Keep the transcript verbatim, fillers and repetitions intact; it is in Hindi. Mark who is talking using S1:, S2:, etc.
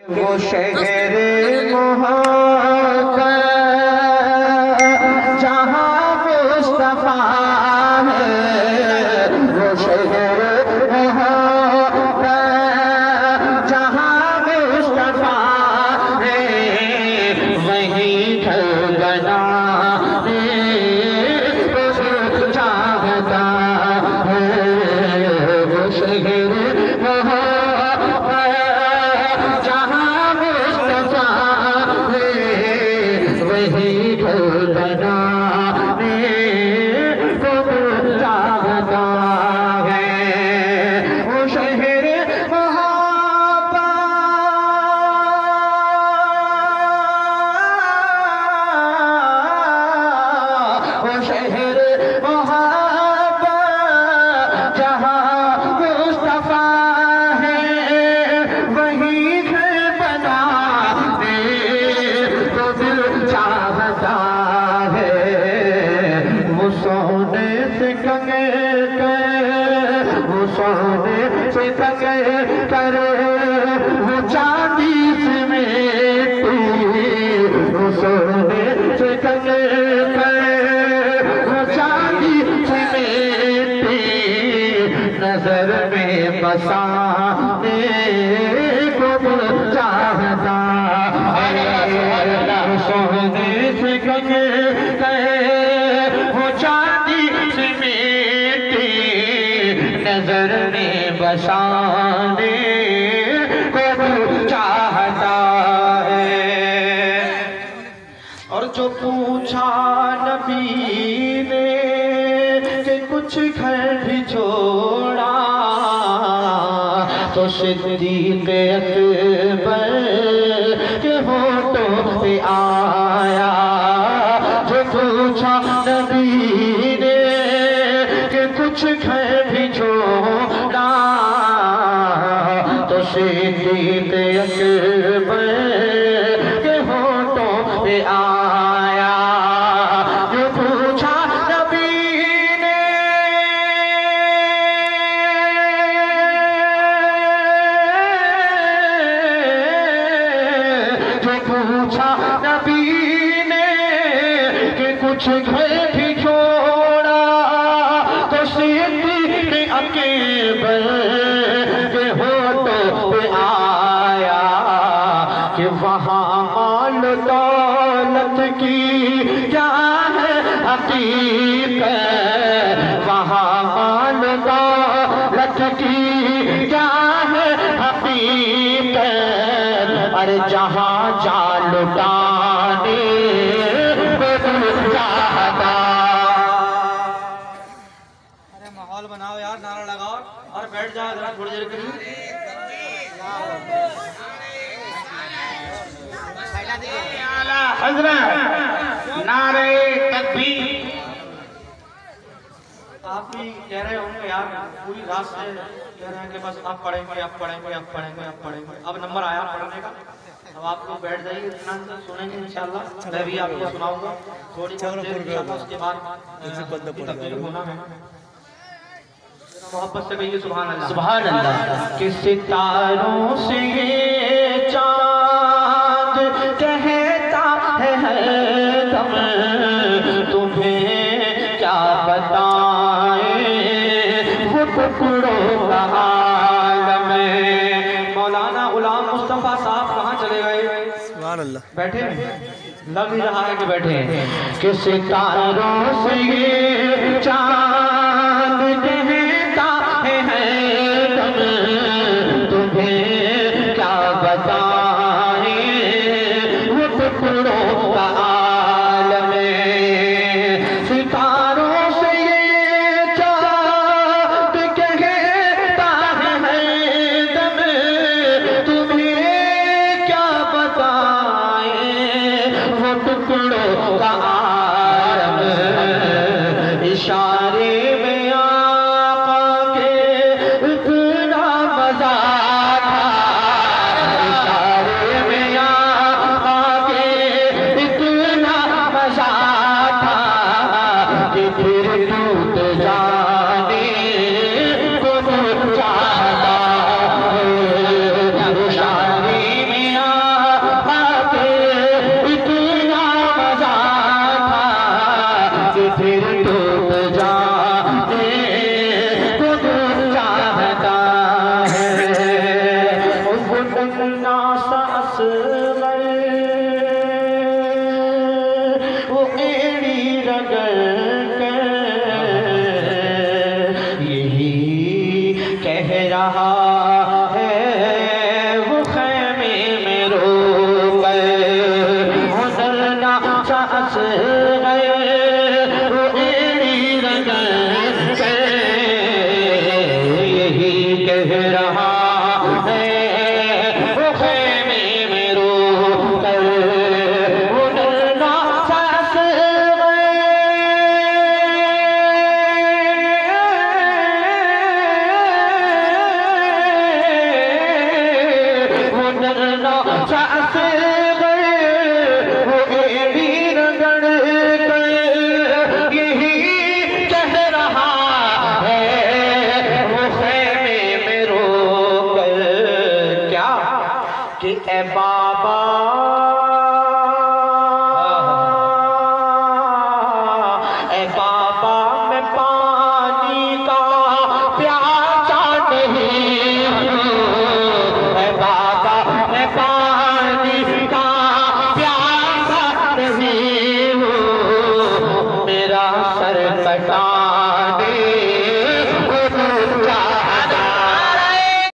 S1: वो शहर मोहब्बत जहाँ मुस्तफा है, वो शहर मोहब्बत जहाँ मुस्तफा है, वहीं घर बना चाहता है। वो शहर करे वो चांदी से मेटी, वो सोने से करे वो चांदी से मेटी, नजर में बसाने को चाहता है। सोने से करे वो चांदी से मेटी, नजर में बसाने को चाहता है। और जो पूछा नबी ने कि कुछ घर भी छोड़ा, तो सिद्दीक़ अकबर के होठों पे आया। जो पूछा नबी ने कि कुछ घर भी छोड़ा, तो सिद्दीक़ अकबर के होठों पे आया। जो पूछा नबी ने जो पूछा नबी ने कि कुछ घर भी छोड़ा, तो सिद्दीक़ अकबर के होठों पे आया कि वहाँ माल दौलत की क्या है हकीकत, वहाँ माल दौलत की क्या है हकीकत। अरे जहाँ जा लुटाने चाहता।
S2: अरे माहौल बनाओ यार, नारा लगाओ और बैठ जाओ जरा थोड़ी देर के लिए।
S1: हज़रत नारे तकबीर।
S2: आप भी कह रहे होंगे यार, पूरी रात से कह रहे हैं कि बस अब पढ़ेंगे अब पढ़ेंगे अब पढ़ेंगे अब पढ़ेंगे। अब नंबर आया पढ़ने का, अब आप लोग बैठ जाइए, इतना सुनेंगे इंशाल्लाह। मैं भी आपको सुनाऊंगा थोड़ी देर, उसके बाद होना है। मोहब्बत से कहिए सुभान अल्लाह।
S1: सुभान अल्लाह। कि सितारों से ये चाँद कहता है हरदम, तुम्हें क्या बताएं वो टुकड़ों का आलम।
S2: मौलाना गुलाम मुस्तफा साहब कहाँ चले गए?
S3: सुभान अल्लाह।
S2: बैठे लग नहीं रहा है कि बैठे हैं।
S1: कि सितारों से ये चाँद कहता है हरदम, तुम्हें क्या बताएं वो टुकड़ों का आलम। सितारों से ये चाँद कहता है हरदम, तुम्हें क्या बताएं वो टुकड़ों का आलम। इशारे में आका के इतना मजा था, मुदरना सास गए वो एड़ी रगड़ के यही कह रहा है वो खैमे में रो गए। मुदरना सास गए वो एड़ी रगड़ के यही कह रहा कि ए